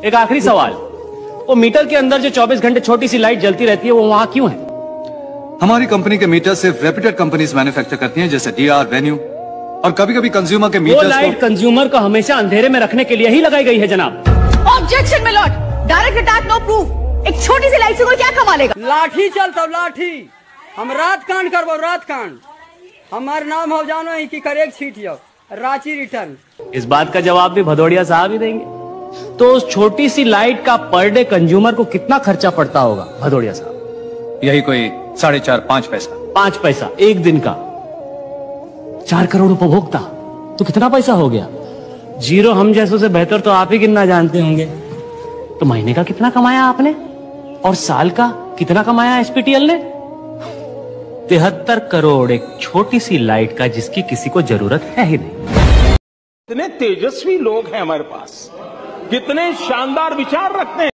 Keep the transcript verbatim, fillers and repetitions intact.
एक आखिरी सवाल, वो मीटर के अंदर जो चौबीस घंटे छोटी सी लाइट जलती रहती है वो वहां क्यों है? हमारी कंपनी के मीटर सिर्फ रेप्यूटेड कंपनीज मैन्युफैक्चर करती हैं, जैसे डीआर, वेन्यू, और कभी कभी कंज्यूमर के मीटर। वो लाइट कंज्यूमर को हमेशा अंधेरे में रखने के लिए ही लगाई गई है जनाब। Objection my lord, direct attack, no proof. एक छोटी सी लाइट से कोई क्या कमा लेगा? लाठी चलता लाठी, हम रात कांड करबो, रात कांड। हमार नाम हो जानो है कि करेक्ट सीट जाओ, रांची रिटर्न। इस बात का जवाब भी भदौड़िया साहब ही देंगे। तो उस छोटी सी लाइट का पर डे कंज्यूमर को कितना खर्चा पड़ता होगा भदौड़िया साहब? यही कोई साढ़े चार पांच पैसा। पांच पैसा एक दिन का। चार करोड़ उपभोक्ता तो कितना पैसा हो गया? जीरो हम जैसों से बेहतर तो आप ही गिनना जानते होंगे। तो महीने का कितना कमाया आपने और साल का कितना कमाया एसपीटीएल ने? तिहत्तर करोड़ एक छोटी सी लाइट का, जिसकी किसी को जरूरत है ही नहीं। कितने तेजस्वी लोग हैं हमारे पास, कितने शानदार विचार रखते हैं।